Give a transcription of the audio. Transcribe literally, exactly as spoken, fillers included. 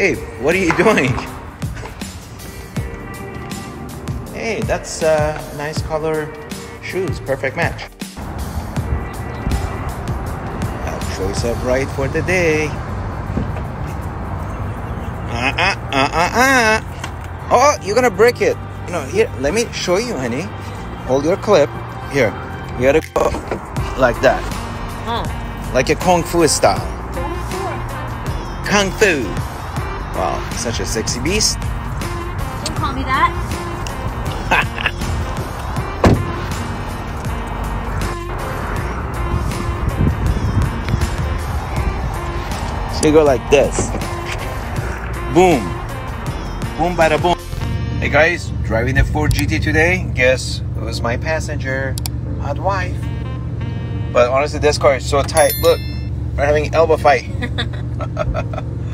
Babe, what are you doing? Hey, that's a uh, nice color shoes. Perfect match. A choice of ride for the day. Uh-uh, uh-uh-uh. Oh, you're gonna break it. No, here, let me show you, honey. Hold your clip. Here, you gotta go like that. Oh. Like a Kung Fu style. Kung Fu. Wow, such a sexy beast. Don't call me that. So you go like this. Boom. Boom, bada boom. Hey guys, driving the Ford G T today. Guess who's my passenger? Hot wife. But honestly, this car is so tight. Look, we're having an elbow fight.